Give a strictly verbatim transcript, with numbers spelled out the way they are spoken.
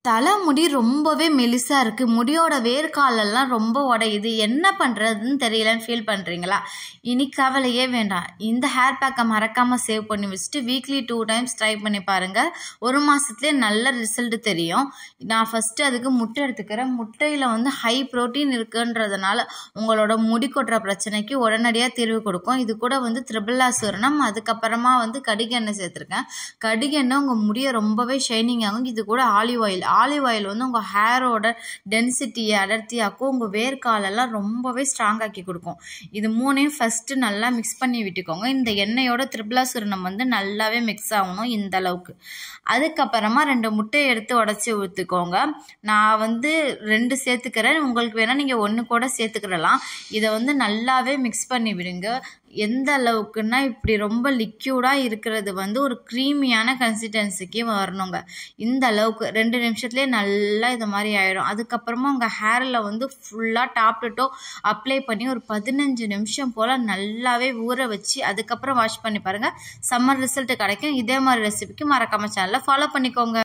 தலைமுடி ரொம்பவே மெலிசா இருக்கு. முடியோட வேர்க்காலெல்லாம் ரொம்ப உடையுது. என்ன பண்றதுன்னு தெரியலன்னு ஃபீல் பண்றீங்களா? இனி கவலையே வேண்டாம். இந்த ஹேர் பேக்கை மறக்காம சேவ் பண்ணி வச்சுட்டு வீக்லி டூ டைம்ஸ் ட்ரை பண்ணி பாருங்க. ஒரு மாசத்துலேயே நல்ல ரிசல்ட் தெரியும். நான் ஃபர்ஸ்ட் அதுக்கு முட்டை எடுத்துக்கிறேன். முட்டையில வந்து ஹை புரோட்டீன் இருக்குன்றதுனால உங்களோட முடி கொட்டுற பிரச்சனைக்கு உடனடியாக தீர்வு கொடுக்கும். இது கூட வந்து திரிபுலா சூரணம், அதுக்கப்புறமா வந்து கடுகு எண்ணெய் சேர்த்துருக்கேன். கடுகு எண்ணெய் உங்கள் முடியை ரொம்பவே ஷைனிங் ஆகும். இது கூட ஆலிவ் ஆயில் ஆலிவ் ஆயில் வந்து உங்கள் ஹேரோட டென்சிட்டியை அடர்த்தியாக்கும். உங்கள் வேர்க்காலெல்லாம் ரொம்பவே ஸ்ட்ராங் ஆக்கி கொடுக்கும். இது மூணையும் ஃபஸ்ட்டு நல்லா மிக்ஸ் பண்ணி விட்டுக்கோங்க. இந்த எண்ணெயோட திரிபுலா சூரணம் வந்து நல்லாவே மிக்ஸ் ஆகணும் இந்த அளவுக்கு. அதுக்கப்புறமா ரெண்டு முட்டையை எடுத்து உடச்சி ஊற்றிக்கோங்க. நான் வந்து ரெண்டு சேர்த்துக்கிறேன். உங்களுக்கு வேணால் நீங்கள் ஒன்று கூட சேர்த்துக்கிறலாம். இதை வந்து நல்லாவே மிக்ஸ் பண்ணி விடுங்க. எந்த அளவுக்குன்னா இப்படி ரொம்ப லிக்யூடாக இருக்கிறது வந்து ஒரு க்ரீமியான கன்சிஸ்டன்சிக்கு வரணுங்க. இந்த அளவுக்கு ரெண்டு நிமிஷத்துலேயே நல்லா இது மாதிரி ஆயிடும். அதுக்கப்புறமா உங்கள் ஹேரில் வந்து ஃபுல்லாக டாப் டு டோ அப்ளை பண்ணி ஒரு பதினஞ்சு நிமிஷம் போல் நல்லாவே ஊற வச்சு அதுக்கப்புறம் வாஷ் பண்ணி பாருங்கள். சம்மர் ரிசல்ட் கிடைக்கும். இதே மாதிரி ரெசிபிக்கு மறக்காம சேனலை ஃபாலோ பண்ணிக்கோங்க.